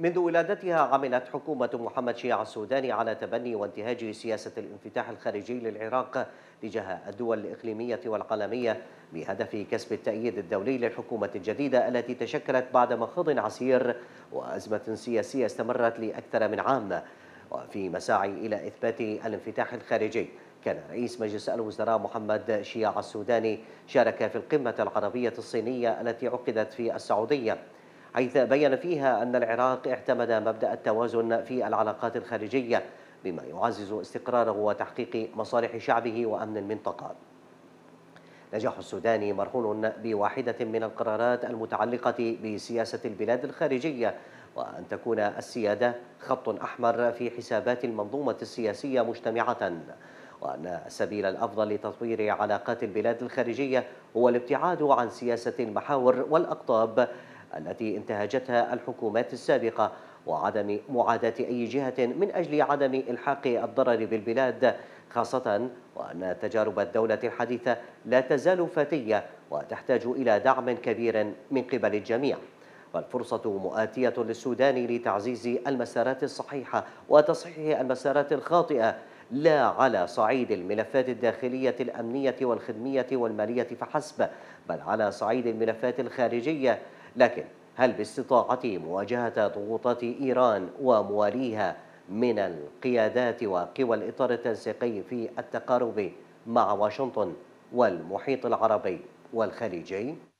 منذ ولادتها عملت حكومة محمد شيع السوداني على تبني وانتهاج سياسة الانفتاح الخارجي للعراق تجاه الدول الإقليمية والعالمية بهدف كسب التأييد الدولي للحكومة الجديدة التي تشكلت بعد مخاض عسير وأزمة سياسية استمرت لأكثر من عام. وفي مساعي إلى إثبات الانفتاح الخارجي، كان رئيس مجلس الوزراء محمد شيع السوداني شارك في القمة العربية الصينية التي عقدت في السعودية، حيث بين فيها أن العراق اعتمد مبدأ التوازن في العلاقات الخارجية بما يعزز استقراره وتحقيق مصالح شعبه وأمن المنطقة. نجاح السودان مرهون بواحدة من القرارات المتعلقة بسياسة البلاد الخارجية، وأن تكون السيادة خط أحمر في حسابات المنظومة السياسية مجتمعة، وأن السبيل الأفضل لتطوير علاقات البلاد الخارجية هو الابتعاد عن سياسة المحاور والأقطاب التي انتهجتها الحكومات السابقة، وعدم معاداة أي جهة من أجل عدم إلحاق الضرر بالبلاد، خاصة وأن تجارب الدولة الحديثة لا تزال فتية وتحتاج إلى دعم كبير من قبل الجميع. والفرصة مؤاتية للسودان لتعزيز المسارات الصحيحة وتصحيح المسارات الخاطئة، لا على صعيد الملفات الداخلية الأمنية والخدمية والمالية فحسب، بل على صعيد الملفات الخارجية. لكن هل باستطاعة مواجهة ضغوطات إيران ومواليها من القيادات وقوى الإطار التنسيقي في التقارب مع واشنطن والمحيط العربي والخليجي؟